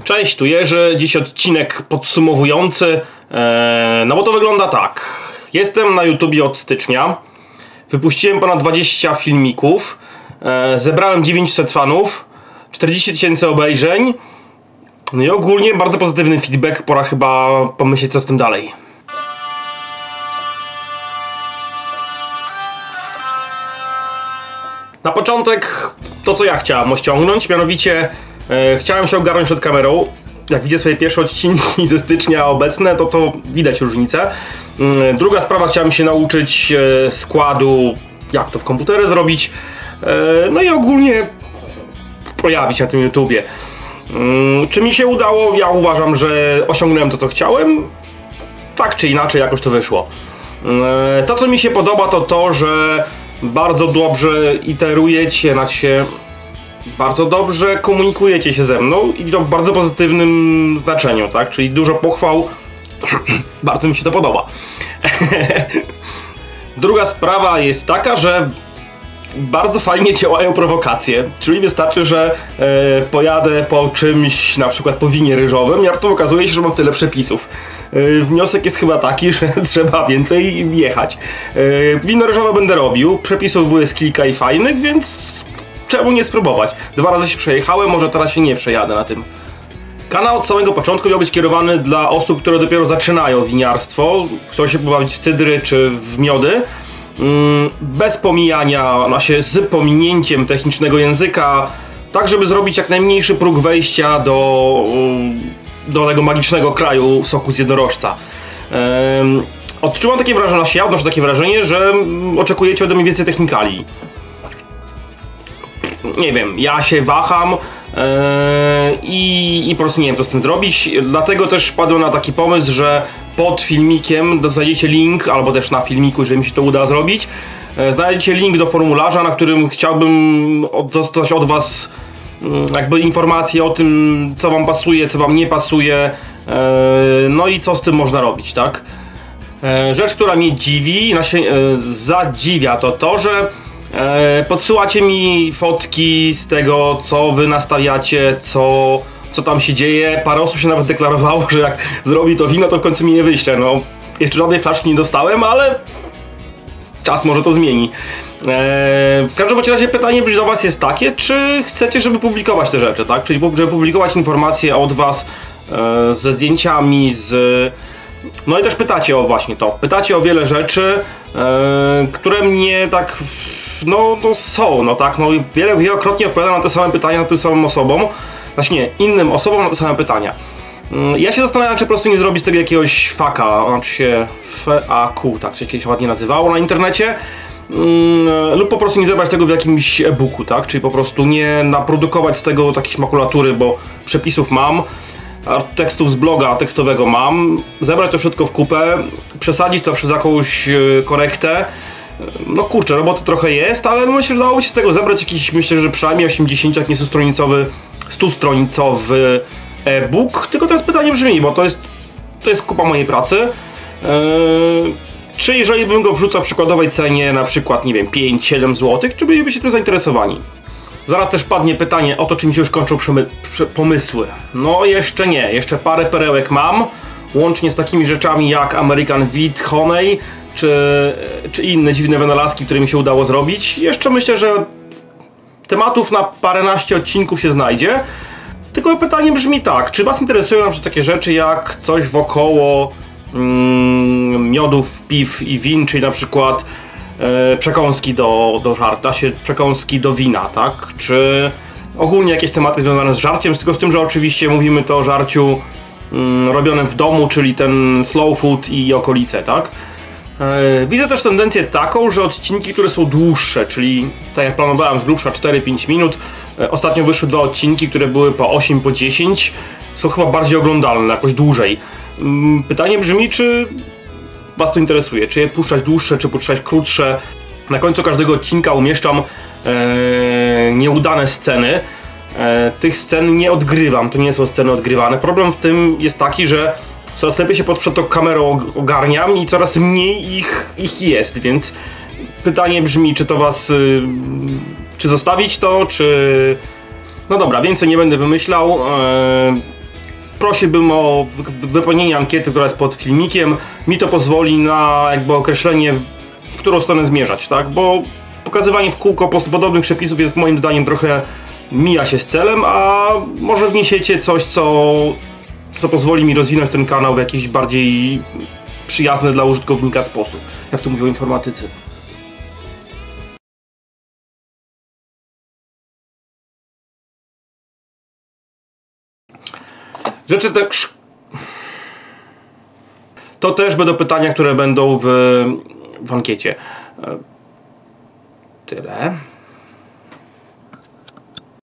Cześć, tu Jerzy. Dziś odcinek podsumowujący. No bo to wygląda tak. Jestem na YouTubie od stycznia. Wypuściłem ponad 20 filmików. Zebrałem 900 fanów. 40 000 obejrzeń. No i ogólnie bardzo pozytywny feedback. Pora chyba pomyśleć, co z tym dalej. Na początek to, co ja chciałem osiągnąć, mianowicie chciałem się ogarnąć przed kamerą. Jak widzę sobie pierwsze odcinki ze stycznia obecne, to widać różnicę. Druga sprawa, chciałem się nauczyć składu, jak to w komputerze zrobić. No i ogólnie pojawić na tym YouTubie. Czy mi się udało? Ja uważam, że osiągnąłem to, co chciałem. Tak czy inaczej jakoś to wyszło. To, co mi się podoba, to to, że bardzo dobrze iterujecie, bardzo dobrze komunikujecie się ze mną i to w bardzo pozytywnym znaczeniu, tak? Czyli dużo pochwał. Bardzo mi się to podoba. Druga sprawa jest taka, że bardzo fajnie działają prowokacje, czyli wystarczy, że pojadę po czymś, na przykład po winie ryżowym, a to okazuje się, że mam tyle przepisów. Wniosek jest chyba taki, że trzeba więcej jechać. Wino ryżowe będę robił, przepisów były z kilka i fajnych, więc czemu nie spróbować? 2 razy się przejechałem, może teraz się nie przejadę na tym. Kanał od samego początku miał być kierowany dla osób, które dopiero zaczynają winiarstwo, chcą się pobawić w cydry czy w miody. Bez pomijania, z pominięciem technicznego języka, tak żeby zrobić jak najmniejszy próg wejścia do tego magicznego kraju soku z jednorożca. Odczuwam takie wrażenie, ja odnoszę takie wrażenie, że oczekujecie ode mnie więcej technikali. Nie wiem, ja się waham i po prostu nie wiem, co z tym zrobić. Dlatego też padłem na taki pomysł, że pod filmikiem znajdziecie link, albo też na filmiku, jeżeli mi się to uda zrobić, znajdziecie link do formularza, na którym chciałbym dostać od was jakby informacje o tym, co wam pasuje, co wam nie pasuje, no i co z tym można robić, tak? Rzecz, która mnie dziwi, zadziwia, to, że podsyłacie mi fotki z tego, co wy nastawiacie, co tam się dzieje. Parę osób się nawet deklarowało, że jak zrobi to wino, to w końcu mi nie wyśle. No, jeszcze żadnej flaszki nie dostałem, ale czas może to zmieni. W każdym razie pytanie do was jest takie, czy chcecie, żeby publikować te rzeczy, tak? Czyli żeby publikować informacje od was ze zdjęciami, no i też pytacie o właśnie to. Pytacie o wiele rzeczy, które mnie tak wielokrotnie odpowiadam na te same pytania na tym samym osobom. Właśnie innym osobom na te same pytania. Ja się zastanawiam, czy po prostu nie zrobić z tego jakiegoś faka, znaczy się FAQ, tak się kiedyś ładnie nazywało na internecie, lub po prostu nie zebrać tego w jakimś e-booku, tak? Czyli po prostu nie naprodukować z tego takiej makulatury, bo przepisów mam, tekstów z bloga tekstowego mam, zebrać to wszystko w kupę, przesadzić to przez jakąś korektę. No kurczę, roboty trochę jest, ale myślę, że dałoby się z tego zebrać jakiś, myślę, że przynajmniej 80, jak nie 100-stronicowy e-book. Tylko teraz pytanie brzmi, bo to jest kupa mojej pracy. Czy jeżeli bym go wrzucał w przykładowej cenie, na przykład, nie wiem, 5-7 zł, czy bylibyście tym zainteresowani? Zaraz też padnie pytanie o to, czy mi się już kończą pomysły. No jeszcze nie, jeszcze parę perełek mam, łącznie z takimi rzeczami jak American Wheat Honey, czy inne dziwne wynalazki, które mi się udało zrobić. Jeszcze myślę, że tematów na paręnaście odcinków się znajdzie. Tylko pytanie brzmi tak, czy was interesują na przykład takie rzeczy jak coś wokoło miodów, piw i win, czyli na przykład przekąski do żarcia, przekąski do wina, tak? Czy ogólnie jakieś tematy związane z żarciem, tylko z tym, że oczywiście mówimy to o żarciu robionym w domu, czyli ten slow food i okolice, tak? Widzę też tendencję taką, że odcinki, które są dłuższe, czyli tak jak planowałem, z grubsza 4-5 minut, ostatnio wyszły 2 odcinki, które były po 8, po 10, są chyba bardziej oglądalne, jakoś dłużej. Pytanie brzmi, czy was to interesuje, czy je puszczać dłuższe, czy puszczać krótsze. Na końcu każdego odcinka umieszczam nieudane sceny. Tych scen nie odgrywam, to nie są sceny odgrywane. Problem w tym jest taki, że coraz lepiej się przed tą kamerą ogarniam i coraz mniej ich jest, więc pytanie brzmi, czy to was, czy zostawić to, czy... No dobra, więcej nie będę wymyślał. prosiłbym o wypełnienie ankiety, która jest pod filmikiem. Mi to pozwoli na jakby określenie, w którą stronę zmierzać, tak? Bo pokazywanie w kółko podobnych przepisów jest moim zdaniem trochę mija się z celem, a może wniesiecie coś, co pozwoli mi rozwinąć ten kanał w jakiś bardziej przyjazny dla użytkownika sposób, jak to mówią informatycy. Rzeczy też... To też będą pytania, które będą w ankiecie. Tyle.